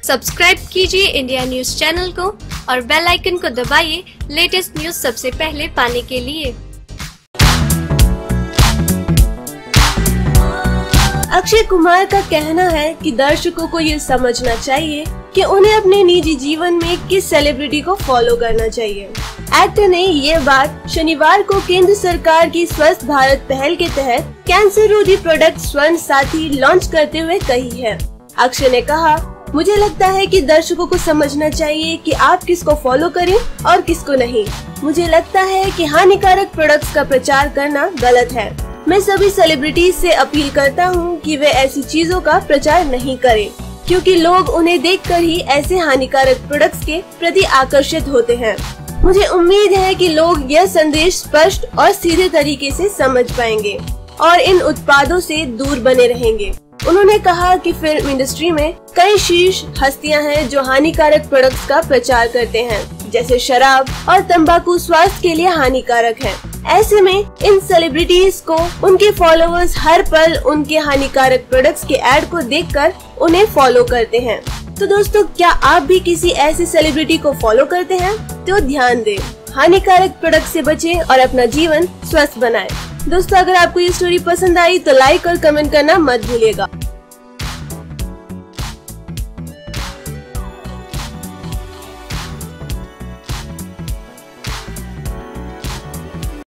Subscribe कीजिए India news channel को और बेल आइकन को दबाइए लेटेस्ट न्यूज सबसे पहले पाने के लिए। अक्षय कुमार का कहना है कि दर्शकों को ये समझना चाहिए कि उन्हें अपने निजी जीवन में किस सेलिब्रिटी को फॉलो करना चाहिए। एक्टर ने ये बात शनिवार को केंद्र सरकार की स्वस्थ भारत पहल के तहत कैंसर रोधी प्रोडक्ट स्वर्ण साथी लॉन्च करते हुए कही है। अक्षय ने कहा, मुझे लगता है कि दर्शकों को समझना चाहिए कि आप किसको फॉलो करें और किसको नहीं। मुझे लगता है कि हानिकारक प्रोडक्ट्स का प्रचार करना गलत है। मैं सभी सेलिब्रिटीज से अपील करता हूँ कि वे ऐसी चीजों का प्रचार नहीं करें, क्योंकि लोग उन्हें देखकर ही ऐसे हानिकारक प्रोडक्ट्स के प्रति आकर्षित होते हैं। मुझे उम्मीद है कि लोग यह संदेश स्पष्ट और सीधे तरीके से समझ पाएंगे और इन उत्पादों से दूर बने रहेंगे। उन्होंने कहा कि फिल्म इंडस्ट्री में कई शीर्ष हस्तियां हैं जो हानिकारक प्रोडक्ट्स का प्रचार करते हैं, जैसे शराब और तंबाकू स्वास्थ्य के लिए हानिकारक है। ऐसे में इन सेलिब्रिटीज को उनके फॉलोअर्स हर पल उनके हानिकारक प्रोडक्ट्स के ऐड को देखकर उन्हें फॉलो करते हैं। तो दोस्तों, क्या आप भी किसी ऐसे सेलिब्रिटी को फॉलो करते हैं? तो ध्यान दें, हानिकारक प्रोडक्ट से बचें और अपना जीवन स्वस्थ बनाएं। दोस्तों, अगर आपको ये स्टोरी पसंद आई तो लाइक और कमेंट करना मत भूलिएगा।